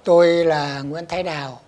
Tôi là Nguyễn Thái Đào,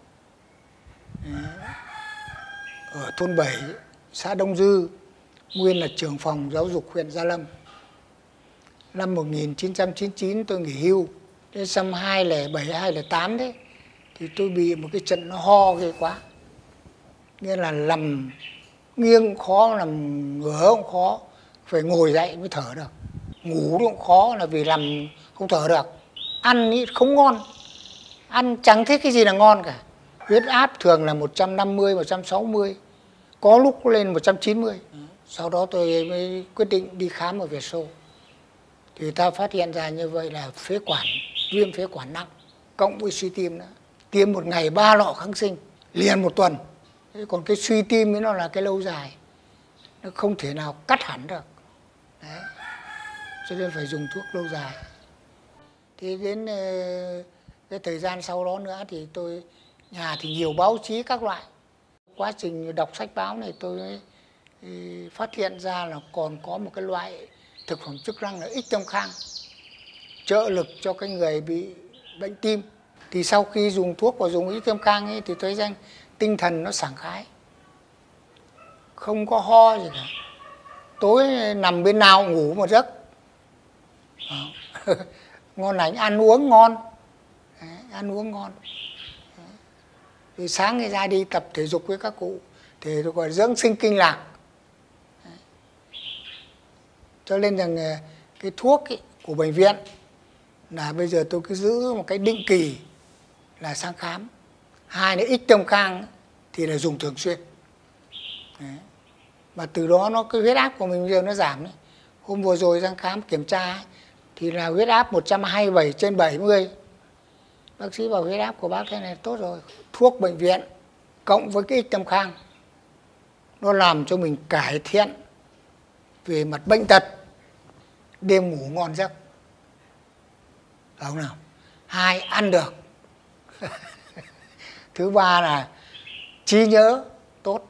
ở thôn 7, xã Đông Dư, nguyên là trưởng phòng giáo dục huyện Gia Lâm. Năm 1999 tôi nghỉ hưu. Đến năm 2007, 2008 đấy, thì tôi bị một cái trận nó ho ghê quá. Nghĩa là nằm nghiêng cũng khó, nằm ngửa cũng khó, phải ngồi dậy mới thở được. Ngủ cũng khó là vì nằm không thở được. Ăn ý không ngon, ăn chẳng thấy cái gì là ngon cả. Huyết áp thường là 150, 160, có lúc lên 190. Sau đó tôi mới quyết định đi khám ở Việt Xô. Thì ta phát hiện ra như vậy là phế quản, viêm phế quản nặng, cộng với suy tim nữa. Tiêm một ngày 3 lọ kháng sinh, liền một tuần. Thế còn cái suy tim ấy nó là cái lâu dài, nó không thể nào cắt hẳn được. Đấy. Cho nên phải dùng thuốc lâu dài. Thì đến cái thời gian sau đó nữa thì nhà thì nhiều báo chí các loại. Quá trình đọc sách báo này tôi phát hiện ra là còn có một cái loại thực phẩm chức năng là ích tâm khang, trợ lực cho cái người bị bệnh tim. Thì sau khi dùng thuốc và dùng ích tâm khang ấy, thì thấy rằng tinh thần nó sảng khoái, không có ho gì cả. Tối nằm bên nào ngủ một giấc. Ngon lành, ăn uống ngon. Đấy, ăn uống ngon. Thì sáng ngày ra đi tập thể dục với các cụ thì tôi gọi dưỡng sinh kinh lạc. Đấy. Cho nên rằng cái thuốc ấy, của bệnh viện là bây giờ tôi cứ giữ một cái định kỳ là sang khám. Hai là ích tâm khang thì là dùng thường xuyên. Đấy. Mà từ đó cái huyết áp của mình bây giờ nó giảm đấy. Hôm vừa rồi sang khám kiểm tra ấy, thì là huyết áp 127/70. Bác sĩ bảo huyết áp của bác thế này tốt rồi. Thuốc bệnh viện cộng với cái ích tâm khang nó làm cho mình cải thiện về mặt bệnh tật, đêm ngủ ngon giấc. Phải không nào? Hai, ăn được. Thứ ba là trí nhớ tốt.